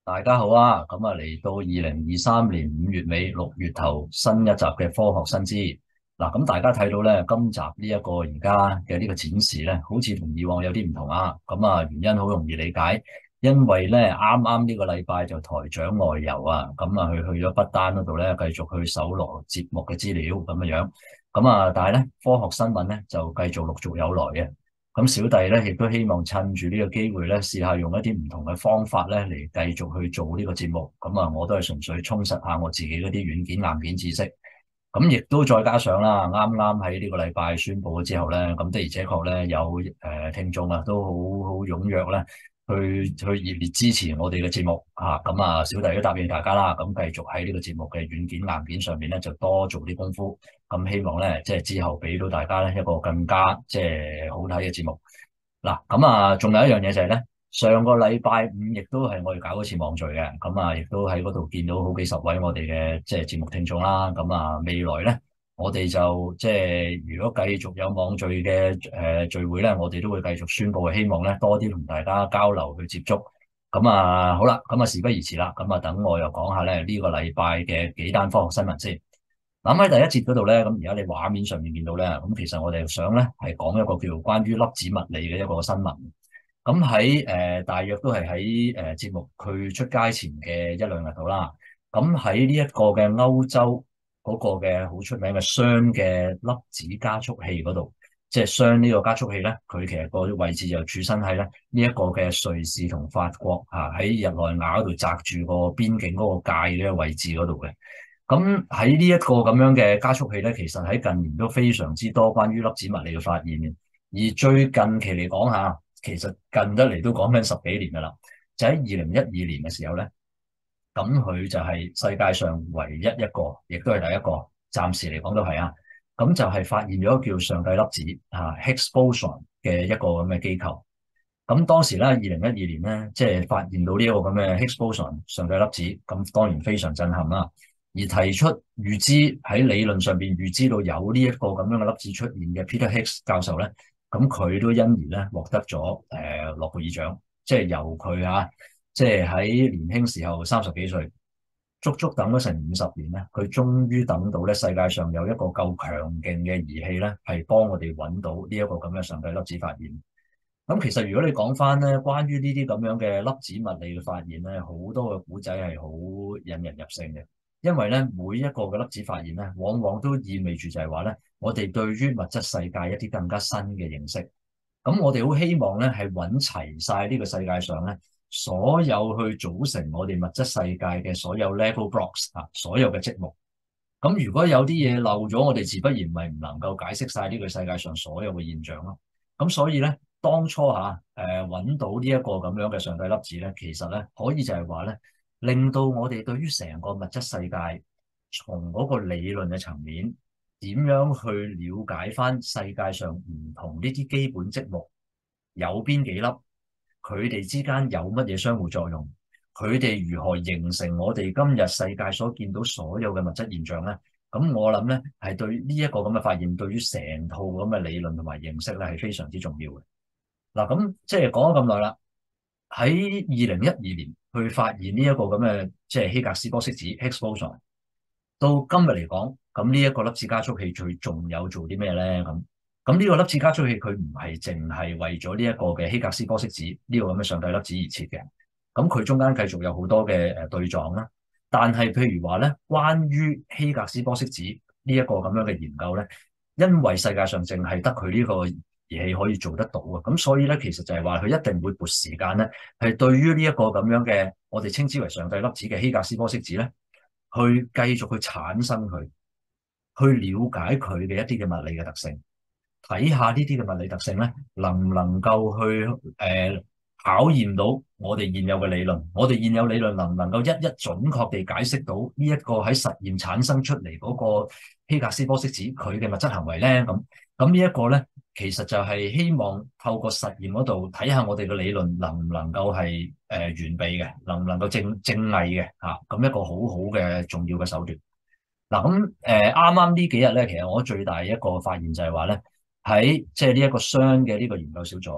大家好啊！咁啊嚟到2023年5月尾6月頭新一集嘅科學新知。嗱，咁大家睇到咧，今集呢一個而家嘅呢個展示咧，好似同以往有啲唔同啊。咁啊，原因好容易理解，因為咧啱啱呢個禮拜就台長外遊啊，咁啊去咗不丹嗰度咧，繼續去搜羅節目嘅資料咁樣樣。咁啊，但係咧科學新聞咧就繼續陸續有來嘅。咁小弟咧，亦都希望趁住呢個機會咧，試下用一啲唔同嘅方法咧，嚟繼續去做呢個節目。咁啊，我都係純粹充實下我自己嗰啲軟件、硬件知識。咁亦都再加上啦，啱啱喺呢個禮拜宣佈咗之後咧，咁的而且確咧有聽眾啊，都好踴躍咧，去熱烈支持我哋嘅節目啊！咁啊，小弟都答應大家啦，咁繼續喺呢個節目嘅軟件硬件上面咧，就多做啲功夫。咁希望咧，即係之後俾到大家咧一個更加即係好睇嘅節目。嗱，咁啊，仲有一樣嘢就係咧，上個禮拜五亦都係我哋搞一次網聚嘅，咁啊，亦都喺嗰度見到好幾十位我哋嘅即係節目聽眾啦。咁啊，未來咧，我哋就即係如果繼續有網聚嘅聚會咧，我哋都會繼續宣佈，希望咧多啲同大家交流去接觸。咁啊，好啦，咁啊事不宜遲啦，咁啊等我又講下咧呢個禮拜嘅幾單科學新聞先。諗喺第一節嗰度咧，咁而家你畫面上面見到咧，咁其實我哋想咧係講一個叫關於粒子物理嘅一個新聞。咁喺大約都係喺節目佢出街前嘅一兩日度啦。咁喺呢一個嘅歐洲嗰個嘅好出名嘅熵嘅粒子加速器嗰度，即係熵呢個加速器咧，佢其實個位置就處身喺咧呢一個嘅瑞士同法國啊，喺日內瓦嗰度擲住個邊境嗰個界嘅位置嗰度嘅。咁喺呢一個咁樣嘅加速器咧，其實喺近年都非常之多關於粒子物理嘅發現嘅。而最近期嚟講下，其實近得嚟都講緊十幾年噶啦。就喺2012年嘅時候咧，咁佢就係世界上唯一一個，亦都係第一個，暫時嚟講都係啊。咁就係發現咗叫上帝粒子啊 Higgs boson 嘅一個咁嘅機構。咁當時咧2012年咧，即係發現到呢一個咁嘅 Higgs boson 上帝粒子，咁當然非常震撼啦。而提出預知喺理論上邊預知到有呢一個咁樣嘅粒子出現嘅 Peter Higgs 教授咧，咁佢都因而咧獲得咗諾貝爾獎，即係由佢即係喺年輕時候30幾歲，足足等咗成50年咧，佢終於等到咧世界上有一個夠強勁嘅儀器咧，係幫我哋揾到呢一個咁嘅上帝粒子發現。咁其實如果你講翻咧，關於呢啲咁樣嘅粒子物理嘅發現咧，好多嘅古仔係好引人入勝嘅。因為咧每一個嘅粒子發現咧，往往都意味住就係話咧，我哋對於物質世界一啲更加新嘅認識。咁我哋好希望咧係揾齊晒呢個世界上咧所有去組成我哋物質世界嘅所有 Lego blocks 啊，所有嘅積木。咁如果有啲嘢漏咗，我哋自不然咪唔能夠解釋晒呢個世界上所有嘅現象咯。咁所以咧，當初揾到呢一個咁樣嘅上帝粒子咧，其實咧可以就係話咧，令到我哋對於成個物質世界，從嗰個理論嘅層面，點樣去了解翻世界上唔同呢啲基本積木有邊幾粒，佢哋之間有乜嘢相互作用，佢哋如何形成我哋今日世界所見到所有嘅物質現象咧？咁我諗咧係對呢一個咁嘅發現，對於成套咁嘅理論同埋認識咧係非常之重要嘅。嗱，咁即係講咗咁耐啦，喺2012年去發現呢一個咁嘅即係希格斯玻色子 Higgs boson，到今日嚟講，咁呢一個粒子加速器佢仲有做啲咩咧？咁呢個粒子加速器佢唔係淨係為咗呢一個嘅希格斯玻色子呢個咁嘅上帝粒子而設嘅，咁佢中間繼續有好多嘅對撞啦。但係譬如話咧，關於希格斯玻色子呢一個咁樣嘅研究咧，因為世界上淨係得佢呢個儀器可以做得到啊，咁所以咧其實就係話佢一定會撥時間咧，係對於呢一個咁樣嘅我哋稱之為上帝粒子嘅希格斯玻色子咧，去繼續去產生佢，去了解佢嘅一啲嘅物理嘅特性，睇下呢啲嘅物理特性咧，能唔能夠去考驗到我哋現有嘅理論，我哋現有理論能唔能夠一一準確地解釋到呢一個喺實驗產生出嚟嗰個希格斯玻色子佢嘅物質行為咧？咁呢一個咧，其實就係希望透過實驗嗰度睇下我哋嘅理論能唔能夠係完備嘅，能唔能夠正偽嘅嚇，咁一個好好嘅重要嘅手段。嗱，咁啱啱呢幾日咧，其實我最大一個發現就係話咧，喺即係呢一個熵嘅呢個研究小組，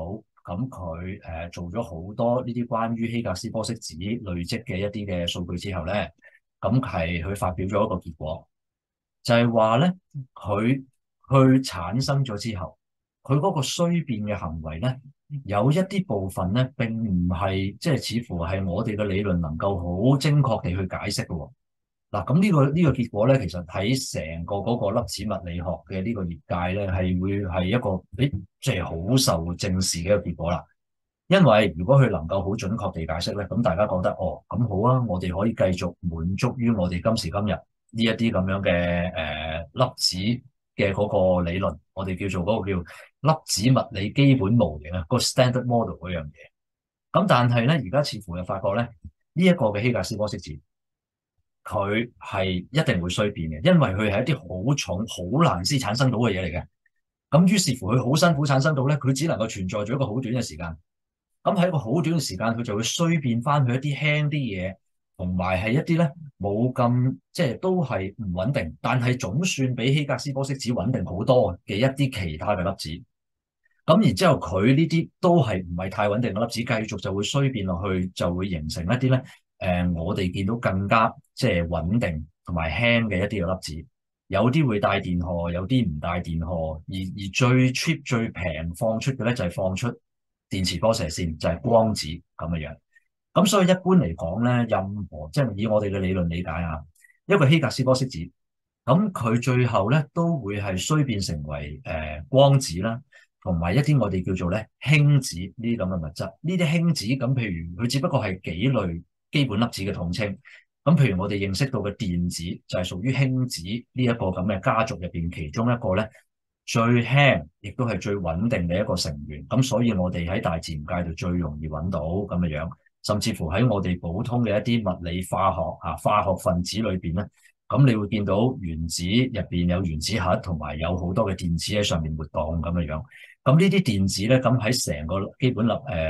咁佢做咗好多呢啲關於希格斯玻色子累積嘅一啲嘅數據之後咧，咁係佢發表咗一個結果，就係話咧佢去產生咗之後，佢嗰個衰變嘅行為咧，有一啲部分咧並唔係即係似乎係我哋嘅理論能夠好精確地去解釋嘅喎。嗱，咁呢個結果咧，其實喺成個嗰個粒子物理學嘅呢個業界咧，係會係一個即係好受正視嘅一個結果啦。因為如果佢能夠好準確地解釋咧，咁大家覺得哦，咁好啊，我哋可以繼續滿足於我哋今時今日呢一啲咁樣嘅粒子嘅嗰個理論，我哋叫做嗰個叫粒子物理基本模型啊，個 standard model 嗰樣嘢。咁但係咧，而家似乎又發覺咧，呢一個嘅希格斯玻色子，佢係一定會衰變嘅，因為佢係一啲好重、好難先產生到嘅嘢嚟嘅。咁於是乎，佢好辛苦產生到咧，佢只能夠存在咗一個好短嘅時間。咁喺一個好短嘅時間，佢就會衰變翻去一啲輕啲嘢，同埋係一啲咧冇咁即係都係唔穩定，但係總算比希格斯玻色子穩定好多嘅一啲其他嘅粒子。咁然之後，佢呢啲都係唔係太穩定嘅粒子，繼續就會衰變落去，就會形成一啲咧我哋見到更加即係穩定同埋輕嘅一啲嘅粒子。有啲會帶電荷，有啲唔帶電荷。而最 cheap 最平放出嘅咧就係放出電磁波射線，就係光子咁嘅樣。咁所以一般嚟講咧，任何即係以我哋嘅理論理解啊，一個希格斯玻色子，咁佢最後咧都會係衰變成為光子啦。同埋一啲我哋叫做咧輕子呢啲咁嘅物質，呢啲輕子咁，譬如佢只不過係幾類基本粒子嘅統稱。咁譬如我哋認識到嘅電子就係屬於輕子呢一個咁嘅家族入邊其中一個咧最輕，亦都係最穩定嘅一個成員。咁所以我哋喺大自然界度最容易揾到咁嘅樣，甚至乎喺我哋普通嘅一啲物理化學化學分子裏邊咧，咁你會見到原子入邊有原子核，同埋有好多嘅電子喺上面活動咁嘅樣。咁呢啲電子咧，咁喺成個基本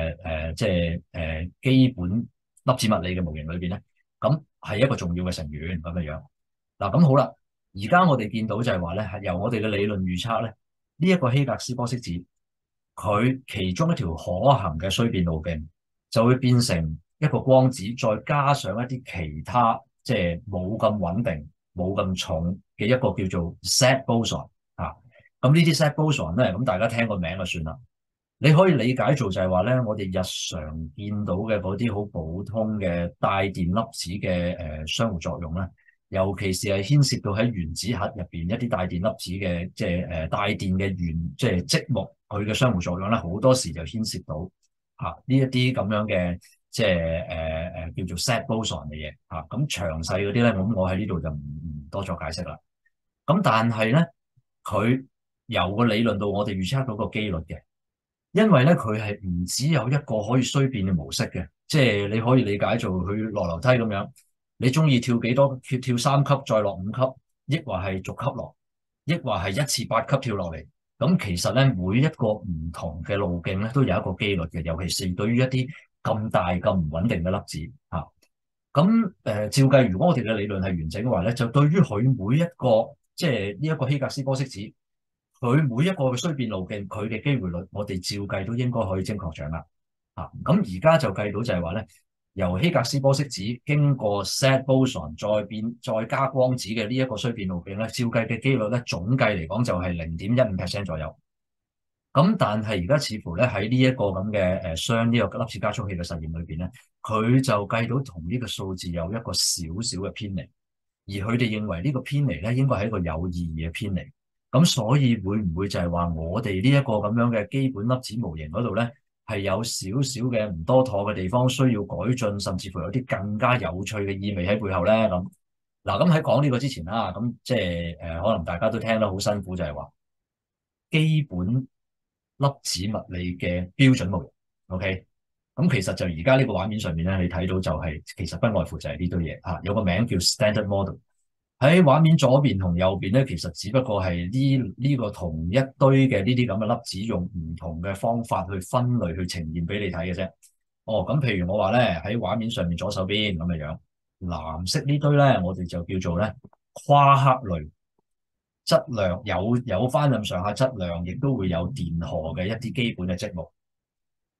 基本粒子物理嘅模型裏邊咧，咁係一個重要嘅成員咁嘅樣。嗱，咁好啦，而家我哋見到就係話咧，係由我哋嘅理論預測咧，呢一個希格斯玻色子，佢其中一條可行嘅衰變路徑，就會變成一個光子，再加上一啲其他即係冇咁穩定、冇咁重嘅一個叫做 Z boson 啊。咁呢啲 Z boson 咧，咁大家聽個名就算啦。你可以理解做就係話咧，我哋日常見到嘅嗰啲好普通嘅帶電粒子嘅相互作用咧，尤其是係牽涉到喺原子核入邊一啲帶電粒子嘅即係帶電嘅即係積木，佢嘅相互作用咧，好多時就牽涉到呢一啲咁樣嘅即係叫做 Z boson 嘅嘢嚇。咁詳細嗰啲咧，咁我喺呢度就唔多作解釋啦。咁但係咧，佢由個理論到我哋預測到個機率嘅。因為咧，佢係唔只有一個可以衰變嘅模式嘅，即係你可以理解做佢落樓梯咁樣，你中意跳幾多，跳3級再落5級，抑或係逐級落，抑或係一次8級跳落嚟。咁其實咧，每一個唔同嘅路徑咧，都有一個機率嘅，尤其是對於一啲咁大咁唔穩定嘅粒子嚇。咁照計，如果我哋嘅理論係完整嘅話咧，就對於佢每一個即係呢一個希格斯玻色子，佢每一個嘅衰變路徑，佢嘅機會率，我哋照計都應該可以精確掌握。咁而家就計到就係話咧，由希格斯玻色子經過 Z boson 再加光子嘅呢一個衰變路徑咧，照計嘅機率咧，總計嚟講就係0.15% 左右。咁但係而家似乎咧喺呢一個咁嘅雙呢個粒子加速器嘅實驗裏邊咧，佢就計到同呢個數字有一個少少嘅偏離，而佢哋認為呢個偏離咧應該係一個有意義嘅偏離。咁所以會唔會就係話我哋呢一個咁樣嘅基本粒子模型嗰度咧，係有少少嘅唔多妥嘅地方需要改進，甚至乎有啲更加有趣嘅意味喺背後咧？咁嗱，咁喺講呢個之前啦，咁即係可能大家都聽得好辛苦，就係話基本粒子物理嘅標準模型。OK，咁其實就而家呢個畫面上面咧，你睇到就係其實不外乎就係呢堆嘢嚇，有個名叫 Standard Model。喺畫面左邊同右邊咧，其實只不過係呢個同一堆嘅呢啲咁嘅粒子，用唔同嘅方法去分類去呈現俾你睇嘅啫。哦，咁譬如我話咧，喺畫面上面左手邊咁嘅樣，藍色呢堆咧，我哋就叫做咧夸克類，質量有翻咁上下質量，亦都會有電荷嘅一啲基本嘅積木。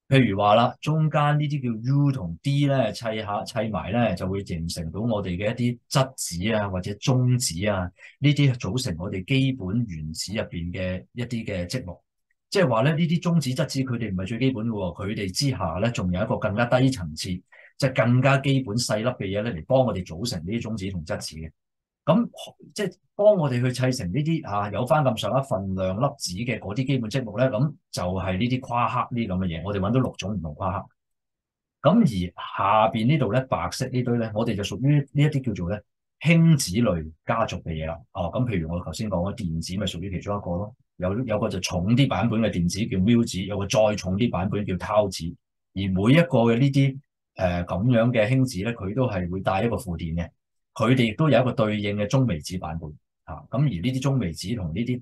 譬如話啦，中間呢啲叫 U 同 D 咧砌埋咧，就會形成到我哋嘅一啲質子啊，或者中子啊，呢啲組成我哋基本原子入邊嘅一啲嘅積木。即係話咧，呢啲中子質子佢哋唔係最基本嘅喎，佢哋之下咧仲有一個更加低層次，即係更加基本細粒嘅嘢咧嚟幫我哋組成呢啲中子同質子嘅。咁即係幫我哋去砌成呢啲有翻咁上一份量粒子嘅嗰啲基本積木咧，咁就係呢啲夸克呢啲咁嘅嘢。我哋揾到6種唔同夸克。咁而下邊呢度咧，白色呢堆咧，我哋就屬於呢一啲叫做咧輕子類家族嘅嘢啦。咁譬如我頭先講嘅電子咪屬於其中一個咯。有個就重啲版本嘅電子叫繆子，有個再重啲版本叫濤子。而每一個嘅呢啲咁樣嘅輕子咧，佢都係會帶一個負電嘅。佢哋亦都有一個對應嘅中微子版本咁而呢啲中微子同呢啲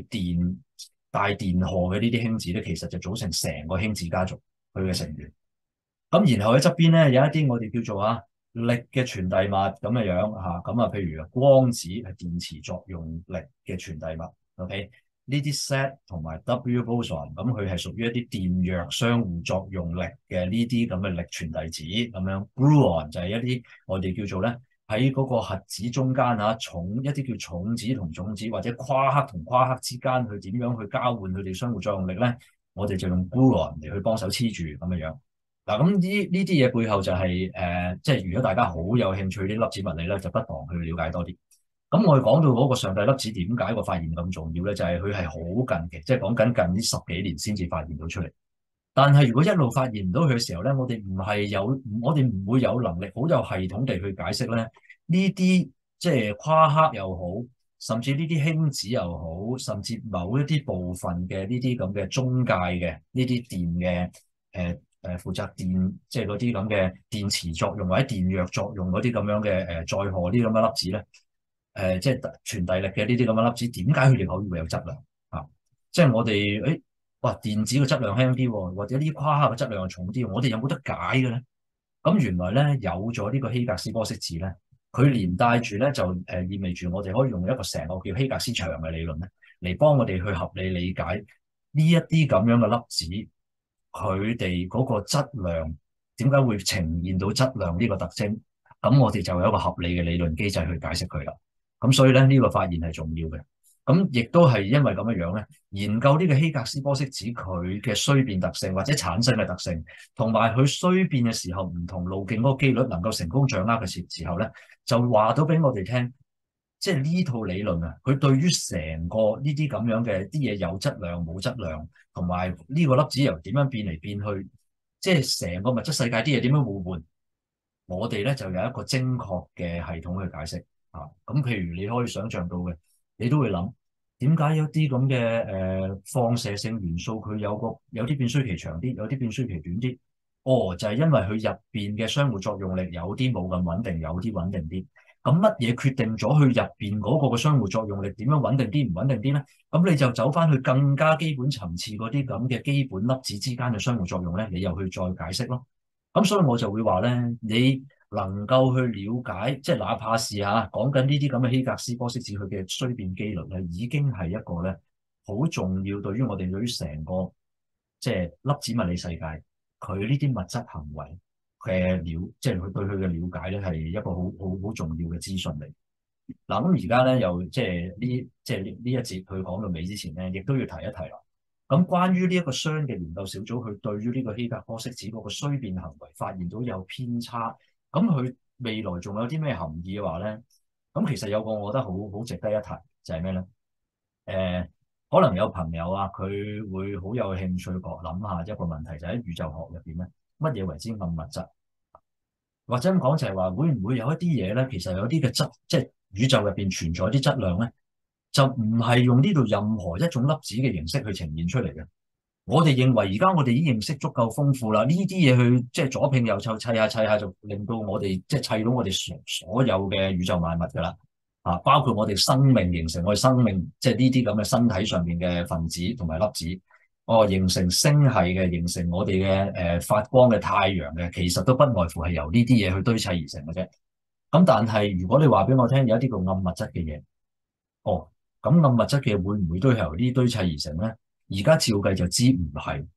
帶電荷嘅呢啲輕子咧，其實就組成成個輕子家族佢嘅成員。咁然後喺側邊咧有一啲我哋叫做力嘅傳遞物咁嘅樣咁譬如光子係電磁作用力嘅傳遞物。OK，呢啲 Z 同埋 W boson 咁佢係屬於一啲電弱相互作用力嘅呢啲咁嘅力傳遞子咁樣。Gluon 就係一啲我哋叫做咧。喺嗰個核子中間一啲叫重子同種子或者夸克同夸克之間去點樣去交換佢哋相互作用力咧？我哋就用 gluon 嚟去幫手黐住咁嘅樣。嗱，咁呢啲嘢背後就係即係如果大家好有興趣啲粒子物理咧，就不妨去了解多啲。咁我哋講到嗰個上帝粒子點解個發現咁重要咧？就係佢係好近嘅，即係講緊近呢10幾年先至發現到出嚟。但係如果一路發現唔到佢嘅時候咧，我哋唔會有能力好有系統地去解釋咧呢啲即係夸克又好，甚至呢啲輕子又好，甚至某一啲部分嘅呢啲咁嘅中介嘅呢啲電嘅負責電即係嗰啲咁嘅電磁作用或者電弱作用嗰啲咁樣嘅載荷呢啲咁嘅粒子咧即係傳遞力嘅呢啲咁嘅粒子，點解佢哋可以會有質量即係我哋哇，電子嘅質量輕啲，或者呢啲夸克嘅質量又重啲，我哋有冇得解嘅咧？咁原來咧有咗呢個希格斯玻色子咧，佢連帶住咧就意味住我哋可以用一個成個叫希格斯場嘅理論咧，嚟幫我哋去合理理解呢一啲咁樣嘅粒子，佢哋嗰個質量點解會呈現到質量呢個特徵？咁我哋就有一個合理嘅理論機制去解釋佢啦。咁所以咧呢個發現係重要嘅。咁亦都係因為咁樣樣咧，研究呢個希格斯玻色子佢嘅衰變特性或者產生嘅特性，同埋佢衰變嘅時候唔同路徑嗰個機率能夠成功掌握嘅時候咧，就話到俾我哋聽，即係呢套理論佢對於成個呢啲咁樣嘅啲嘢有質量冇質量，同埋呢個粒子由點樣變嚟變去，即係成個物質世界啲嘢點樣互換，我哋咧就有一個精確嘅系統去解釋咁譬如你可以想象到嘅。你都會諗點解有啲咁嘅放射性元素佢有啲變衰期長啲，有啲變衰期短啲。就係因為佢入邊嘅相互作用力有啲冇咁穩定，有啲穩定啲。咁乜嘢決定咗佢入邊嗰個嘅相互作用力點樣穩定啲唔穩定啲咧？咁你就走翻去更加基本層次嗰啲咁嘅基本粒子之間嘅相互作用咧，你又去再解釋咯。咁所以我就會話咧，你能夠去了解，即係哪怕是講緊呢啲咁嘅希格斯玻色子佢嘅衰變機率咧，已經係一個咧好重要對於我哋對於成個即係粒子物理世界佢呢啲物質行為嘅即係佢對佢嘅了解咧係一個好重要嘅資訊嚟。嗱，咁而家咧又即係呢一節佢講到尾之前咧，亦都要提一提啦。咁關於呢一個熵嘅研究小組，佢對於呢個希格斯玻色子嗰個衰變行為發現到有偏差，咁佢未來仲有啲咩含義嘅話咧？咁其實有個我覺得好值得一提，就係咩咧？可能有朋友佢會好有興趣諗下一個問題，就喺宇宙學入邊咧，乜嘢為之暗物質？或者咁講就係話，會唔會有一啲嘢咧？其實有啲嘅質，即係宇宙入邊存在啲質量咧，就唔係用呢度任何一種粒子嘅形式去呈現出嚟嘅。我哋認為而家我哋已經認識足夠豐富啦，呢啲嘢去即係左拼右湊砌下，就令到我哋即係砌到我哋所有嘅宇宙萬物噶啦。包括我哋生命形成我哋生命，即係呢啲咁嘅身體上面嘅分子同埋粒子，形成星系嘅，形成我哋嘅發光嘅太陽嘅，其實都不外乎係由呢啲嘢去堆砌而成嘅啫。咁但係如果你話俾我聽有一啲叫暗物質嘅嘢，咁暗物質嘅會唔會都係由呢堆砌而成咧？而家照計就知唔係。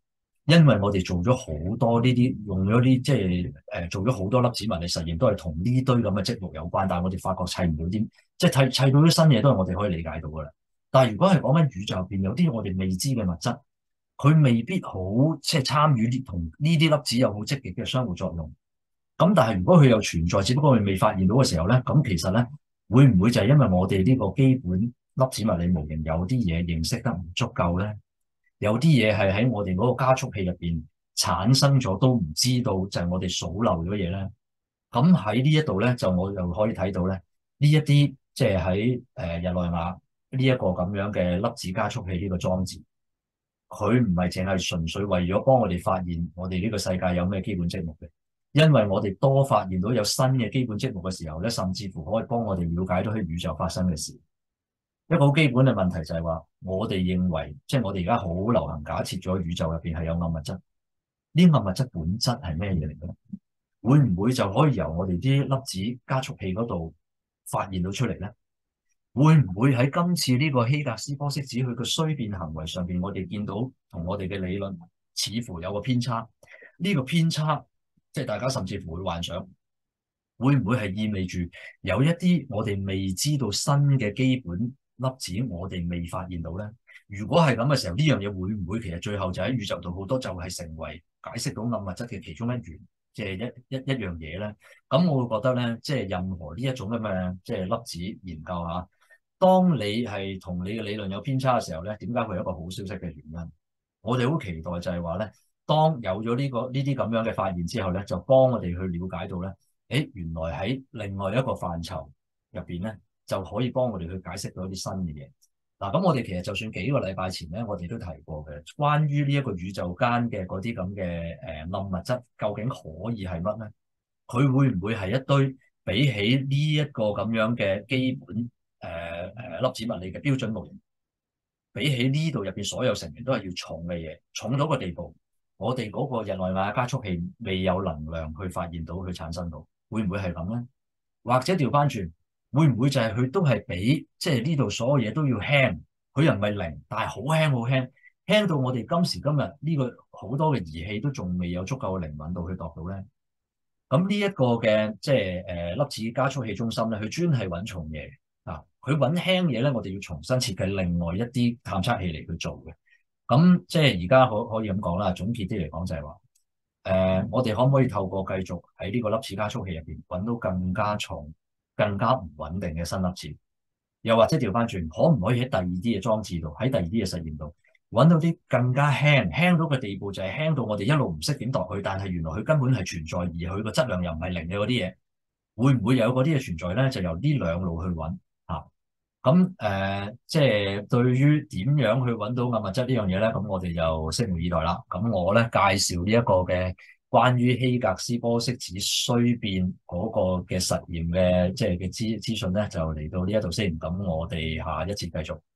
因為我哋做咗好多呢啲，用咗啲即係做咗好多粒子物理實驗，都係同呢堆咁嘅積木有關。但係我哋發覺砌唔到啲，即係砌到啲新嘢，都係我哋可以理解到噶啦。但係如果係講緊宇宙入邊有啲我哋未知嘅物質，佢未必好即係參與同呢啲粒子有好積極嘅相互作用。咁但係如果佢有存在，只不過佢未發現到嘅時候咧，咁其實咧會唔會就係因為我哋呢個基本粒子物理模型有啲嘢認識得唔足夠咧？有啲嘢係喺我哋嗰個加速器入邊產生咗都唔知道，就係我哋數漏咗嘢咧。咁喺呢一度咧，就我又可以睇到咧，呢一啲即係喺日內瓦呢一個咁樣嘅粒子加速器呢個裝置，佢唔係淨係純粹為咗幫我哋發現我哋呢個世界有咩基本積木嘅，因為我哋多發現到有新嘅基本積木嘅時候咧，甚至乎可以幫我哋了解到喺宇宙發生嘅事。一個好基本嘅問題就係話，我哋認為即係我哋而家好流行假設咗宇宙入邊係有暗物質，呢暗物質本質係咩嘢嚟嘅咧？會唔會就可以由我哋啲粒子加速器嗰度發現到出嚟咧？會唔會喺今次呢個希格斯玻色子佢嘅衰變行為上邊，我哋見到同我哋嘅理論似乎有個偏差？呢個偏差即係大家甚至乎會幻想，會唔會係意味住有一啲我哋未知道新嘅基本粒子，我哋未發現到咧？如果係咁嘅時候，呢樣嘢會唔會其實最後就喺宇宙度好多就係成為解釋到暗物質嘅其中一員，即係一樣嘢咧？咁我會覺得咧，即係任何呢一種咁嘅即係粒子研究嚇，當你係同你嘅理論有偏差嘅時候咧，點解會有一個好消息嘅原因？我哋好期待就係話咧，當有咗呢啲咁樣嘅發現之後咧，就幫我哋去了解到咧，誒原來喺另外一個範疇入邊咧，就可以幫我哋去解釋到一啲新嘅嘢。嗱，咁我哋其實就算幾個禮拜前咧，我哋都提過嘅，關於呢一個宇宙間嘅嗰啲咁嘅暗物質，究竟可以係乜咧？佢會唔會係一堆比起呢一個咁樣嘅基本粒子物理嘅標準模型，比起呢度入邊所有成員都係要重嘅嘢，重到個地步，我哋嗰個日內瓦加速器未有能量去發現到，去產生到，會唔會係咁咧？或者調翻轉，會唔會就係佢都係比即係呢度所有嘢都要輕？佢又唔係零，但係好輕好輕，輕到我哋今時今日呢個好多嘅儀器都仲未有足夠嘅靈敏度去度到咧。咁呢一個嘅即係粒子加速器中心咧，佢專係揾重嘢啊！佢揾輕嘢咧，我哋要重新設計另外一啲探測器嚟去做嘅。咁即係而家可以咁講啦，總結啲嚟講就係話，我哋可唔可以透過繼續喺呢個粒子加速器入邊揾到更加重、更加唔穩定嘅新粒子？又或者調翻轉，可唔可以喺第二啲嘅裝置度，喺第二啲嘅實驗度揾到啲更加輕，輕到嘅地步就係輕到我哋一路唔識點度佢，但係原來佢根本係存在，而佢個質量又唔係零嘅嗰啲嘢，會唔會有嗰啲嘅存在咧？就由呢兩路去揾嚇。咁即係對於點樣去揾到暗物質呢樣嘢咧，咁我哋就拭目以待啦。咁我咧介紹呢一個嘅關於希格斯玻色子衰變嗰個嘅實驗嘅即係嘅資訊咧，就嚟到呢一度先。咁我哋下一節繼續。